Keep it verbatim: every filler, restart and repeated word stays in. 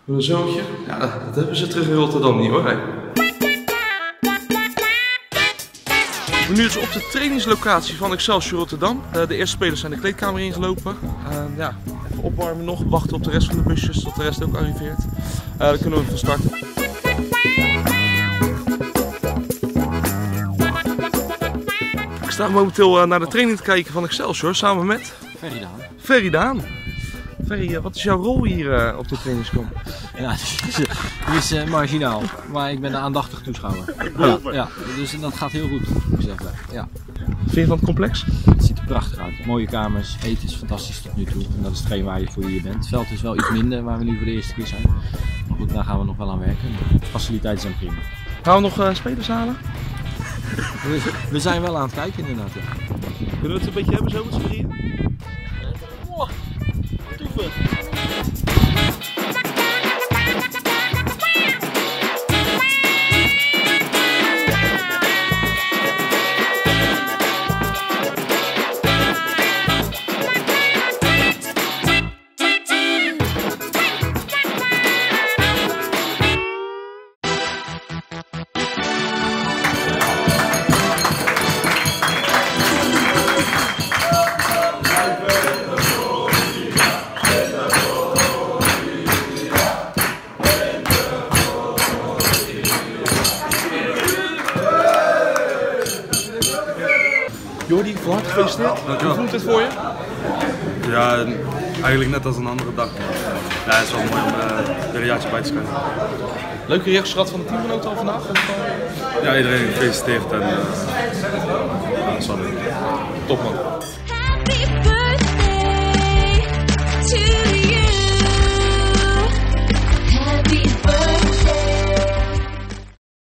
Een zoontje? Ja, dat, dat hebben ze terug in Rotterdam niet hoor. Hey. We nu dus op de trainingslocatie van Excelsior Rotterdam. Uh, de eerste spelers zijn de kleedkamer ingelopen. Uh, ja, even opwarmen nog, wachten op de rest van de busjes tot de rest ook arriveert. Uh, dan kunnen we van start. Ik sta momenteel uh, naar de training te kijken van Excelsior samen met Ferry Daan. Ferry Daan. Ferry, uh, wat is jouw rol hier uh, op de trainingskamp? Ja, die is, is uh, marginaal, maar ik ben een aandachtig toeschouwer. Ja, ja, dus dat gaat heel goed, moet ik zeggen. Ja. Vind je van het complex? Het ziet er prachtig uit. Mooie kamers, eten is fantastisch tot nu toe. En dat is hetgeen waar je voor hier bent. Het veld is wel iets minder, waar we nu voor de eerste keer zijn. Maar goed, daar gaan we nog wel aan werken. De faciliteiten zijn prima. Gaan we nog uh, spelers halen? We, we zijn wel aan het kijken inderdaad. Ja. Kunnen we het een beetje hebben zo met z'n drieën? Oh, toeven. Jordi, van harte gefeliciteerd. Hoe voelt het voor je? Ja, eigenlijk net als een andere dag. Ja, het is wel mooi om uh, weer een jaartje bij te schrijven. Leuke reacties gehad van de teamgenoten al vandaag? Ja, iedereen gefeliciteerd en uh, ja, dat is wel leuk. Top man.